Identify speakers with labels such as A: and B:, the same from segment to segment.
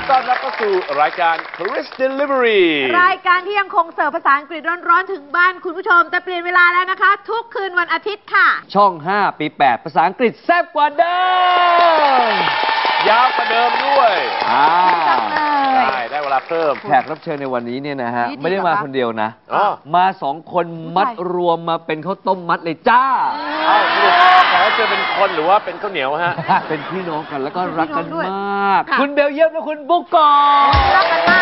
A: ต้อนรับเข้าสู่รายการ Chris Delivery
B: รายการที่ยังคงเสิร์ฟภาษาอังกฤษร้อนๆถึงบ้านคุณผู้ชมแต่เปลี่ยนเวลาแล้วนะคะทุกคืนวันอาทิตย์ค่ะ
C: ช่อง5 ปี 8ภาษาอังกฤษแซ่บกว่าเดิม
A: ยาวกว่าเดิมด้วยได้เวลาเพิ่ม
C: แขกรับเชิญในวันนี้เนี่ยนะฮะไม่ได้มาคนเดียวนะมา2 คนมัดรวมมาเป็นข้าวต้มมัดเลยจ้า
A: แขกรับเชิญเป็นคนหรือว่าเป็นข้าวเหนียวฮะ
C: เป็นพี่น้องกันแล้วก็รักกันมากคุณเบลเยียมและคุณบุ๊กก่อ
B: รักกันมาก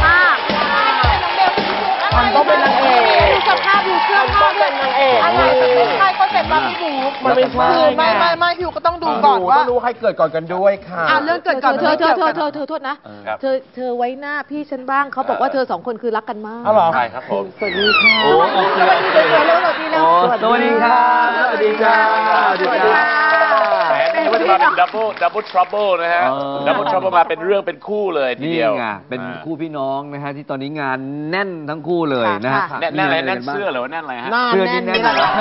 D: มันต้องเป็นนางเอก
B: ดูสภาพดูเครื่องผ้าด้วยนางเอก
D: อะไรไม่ใช่ก็เสร็จมาพี่บุ๊กมันไม่ใช่ไม่พี่บุ๊กก็ต้องดูก่อนว่า
E: ต้องรู้ใครเกิดก่อนกันด้วยค่ะ
B: เรื่องเกิดก่อนเธอโทษนะเธอไว้หน้าพี่ฉันบ้างเขาบอกว่าเธอ2 คนคือรักกันมาก
E: อ๋อเหรอ
A: ใช่ครับผม
B: สวัสดีค่ะ
C: สวัสดีครับ
E: สวัสดีจ้า
A: สวัสดีค่ะนี่ว่าจะมาเป็น double trouble นะฮะ double trouble มาเป็นเรื่องเป็นคู่เลยทีเดียว
C: เป็นคู่พี่น้องนะฮะที่ตอนนี้งานแน่นทั้งคู่เลยนะฮะ
A: แน่นอะไรแน่นเสื้อหรือว่าแน่นอะไรฮะ
C: เสื้อนี่แน่น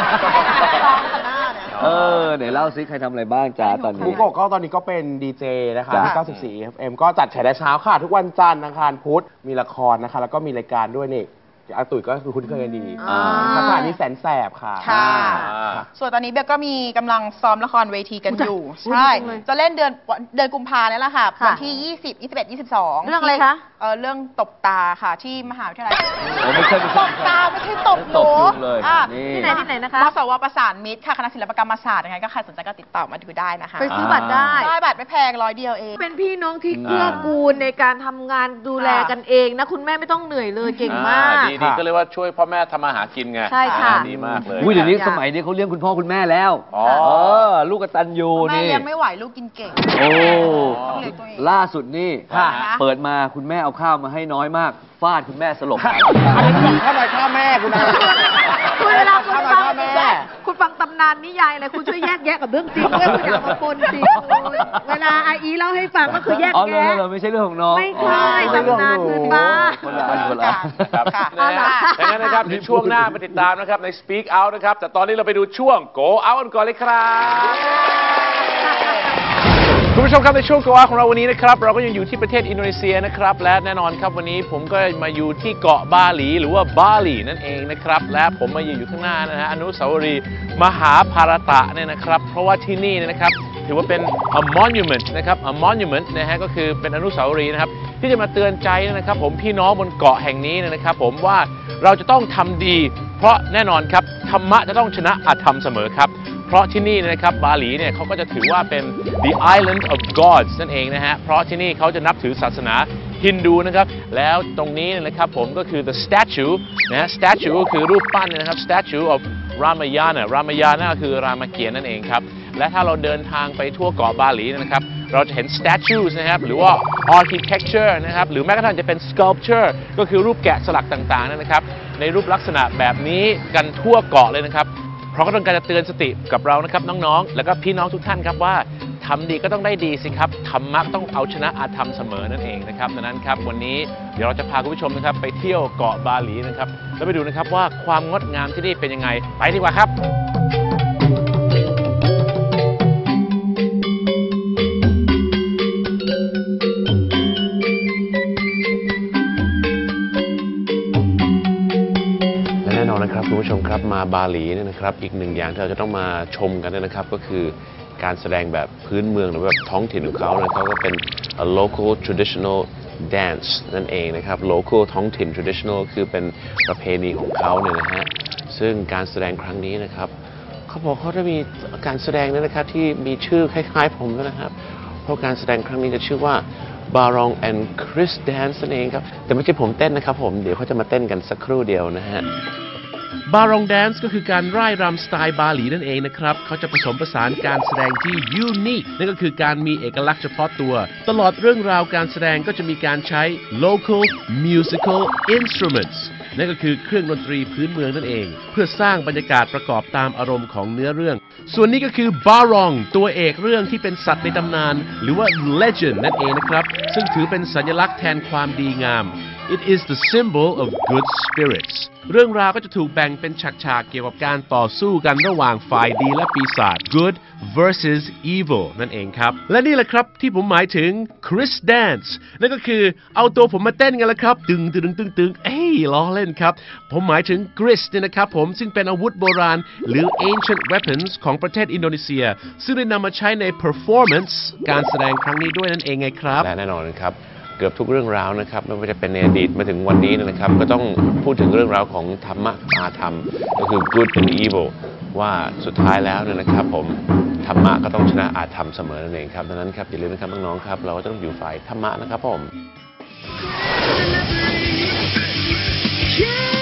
C: เดี๋ยวเล่าซิใครทำอะไรบ้างจ้าตอนนี้
E: บุ๊กก็ตอนนี้ก็เป็นดีเจนะคะที่94 FM ก็จัดแฉแต่เช้าค่ะทุกวันจันทร์อังคารพุธมีละครนะคะแล้วก็มีรายการด้วยนี่อาตุ๋ยก็คือคุ้นเคยกันดีภาษานี้แสนแสบค่ะ
D: ส่วนตอนนี้เบลก็มีกำลังซ้อมละครเวทีกันอยู่ใช่จะเล่นเดือนกุมภาเนี่ยแหละค่ะวันที่20 21 22
B: เรื่องอะไรคะ
D: เรื่องตบตาค่ะที่มหาวิทยาลัย
C: ไม่ใช่
D: ตบตาไม่ใช่ตบหนู
B: ที่ไหนนะคะ
D: มสวประสานมิตรค่ะคณะศิลปกรรมศาสตร์ยังไงก็ใครสนใจก็ติดต่อมาดูได้นะคะ
B: ไปซื้อบัตรได้
D: บัตรไม่แพง100 เดียวเอง
B: เป็นพี่น้องที่เกื้อกูลในการทำงานดูแลกันเองนะคุณแม่ไม่ต้องเหนื่อยเลยเก่งมาก
A: ดีก็เลยว่าช่วยพ่อแม่ทำมาหากินไง
B: ใช่ค่ะ
A: ดีมากเลย
C: เดี๋ยวนี้สมัยนี้เขาเลี้ยงคุณพ่อคุณแม่แล้วลูกกตัญญูนี่
D: แม่เลี้ยงไม่ไหวลูกกินเก่ง
C: ล่าสุดนี่เปิดมาคุณแม่เอาข้าวมาให้น้อยมากฟาดคุณแม่สลบ
E: อันนี้บอกข้าวหน่อยข้าวแม่คุณนะ
B: คุณเวลาคุณฟังตำนานนิยายอะไรคุณช่วยแยกแยะกับเรื่องจริงด้วยคุณอย่ามาปนสิเวลาอาอีเล่าให้ฟังก็คือแยกแยะ
C: ไม่ใช่เรื่องของน้อง
B: ไม่ใช่ตำนานพื้นบ้าน
C: คนละ
A: ครับดังนั้นนะครับในช่วงหน้ามาติดตามนะครับใน Speak Out นะครับแต่ตอนนี้เราไปดูช่วง Go Out กันก่อนเลยครับคุณผู้ชมครับในช่วง Go Out ของเราวันนี้นะครับเราก็ยังอยู่ที่ประเทศอินโดนีเซียนะครับและแน่นอนครับวันนี้ผมก็มาอยู่ที่เกาะบาหลีหรือว่าบาหลีนั่นเองนะครับและผมมาอยู่ข้างหน้านะฮะอนุสาวรีย์มหาภารตะเนี่ยนะครับเพราะว่าที่นี่นะครับถือว่าเป็น a monument นะครับ a monument นะฮะก็คือเป็นอนุสาวรีย์นะครับที่จะมาเตือนใจนะครับผมพี่น้องบนเกาะแห่งนี้นะครับผมว่าเราจะต้องทำดีเพราะแน่นอนครับธรรมะจะต้องชนะอธรรมเสมอครับเพราะที่นี่นะครับบาหลีเนี่ยเขาก็จะถือว่าเป็น the island of gods นั่นเองนะฮะเพราะที่นี่เขาจะนับถือศาสนาฮินดูนะครับแล้วตรงนี้นะครับผมก็คือ the statue นะฮะ statue ก็คือรูปปั้นนะครับ statue of Ramayana ก็คือรามเกียรติ์นั่นเองครับและถ้าเราเดินทางไปทั่วเกาะบาหลีนะครับเราจะเห็น statues นะครับหรือว่า architecture นะครับหรือแม้กระทั่งจะเป็น sculpture ก็คือรูปแกะสลักต่างๆนะครับในรูปลักษณะแบบนี้กันทั่วเกาะเลยนะครับเพราะก็ต้องการจะเตือนสติกับเรานะครับน้องๆแล้วก็พี่น้องทุกท่านครับว่าทำดีก็ต้องได้ดีสิครับธรรมะต้องเอาชนะอาธรรมเสมอนั่นเองนะครับดังนั้นครับวันนี้เดี๋ยวเราจะพาคุณผู้ชมนะครับไปเที่ยวเกาะบาหลีนะครับแล้วไปดูนะครับว่าความงดงามที่นี่เป็นยังไงไปดีกว่าครับนะครับคุณผู้ชมครับมาบาหลีเนี่ยนะครับอีกหนึ่งอย่างที่เราจะต้องมาชมกันนะครับก็คือการแสดงแบบพื้นเมืองหรือแบบท้องถิ่นของเขานะครับก็เป็น local traditional dance นั่นเองนะครับ local ท้องถิ่น traditional คือเป็นประเพณีของเขาเนี่ยนะฮะซึ่งการแสดงครั้งนี้นะครับเขาบอกเขาจะมีการแสดงนะครับที่มีชื่อคล้ายๆผมนะครับเพราะการแสดงครั้งนี้จะชื่อว่า Barong and Chris Dance นั่นเองครับแต่ไม่ใช่ผมเต้นนะครับผมเดี๋ยวเขาจะมาเต้นกันสักครู่เดียวนะฮะบารองแดนซ์ก็คือการร่ายรำสไตล์บาหลีนั่นเองนะครับเขาจะผสมผสานการแสดงที่ยูนิคนั่นก็คือการมีเอกลักษณ์เฉพาะตัวตลอดเรื่องราวการแสดงก็จะมีการใช้ local musical instruments นั่นก็คือเครื่องดนตรีพื้นเมืองนั่นเองเพื่อสร้างบรรยากาศประกอบตามอารมณ์ของเนื้อเรื่องส่วนนี้ก็คือบารองตัวเอกเรื่องที่เป็นสัตว์ในตำนานหรือว่า legend นั่นเองนะครับซึ่งถือเป็นสัญลักษณ์แทนความดีงาม It is the symbol of good spirits เรื่องราวก็จะถูกแบ่งเป็นฉากๆเกี่ยวกับการต่อสู้กันระหว่างฝ่ายดีและปีศาจ good versus evil นั่นเองครับและนี่แหละครับที่ผมหมายถึง Chris Dance นั่นก็คือเอาตัวผมมาเต้นกันแล้วครับตึงตึงตึงตึงล้อเล่นครับผมหมายถึง Gris เนี่ยนะครับผมซึ่งเป็นอาวุธโบราณหรือ ancient weapons ของประเทศอินโดนีเซียซึ่งได้นำมาใช้ใน performance การแสดงครั้งนี้ด้วยนั่นเองไงครับและแน่นอนครับเกือบทุกเรื่องราวนะครับไม่ว่าจะเป็นในอดีตมาถึงวันนี้นะครับก็ต้องพูดถึงเรื่องราวของธรรมะอาธรรมก็คือ good and evil ว่าสุดท้ายแล้วเนี่ยนะครับผมธรรมะก็ต้องชนะอาธรรมเสมอนั่นเองครับดังนั้นครับอย่าลืมนะครับน้องๆครับเราก็ต้องอยู่ฝ่ายธรรมะนะครับผม
F: Yeah.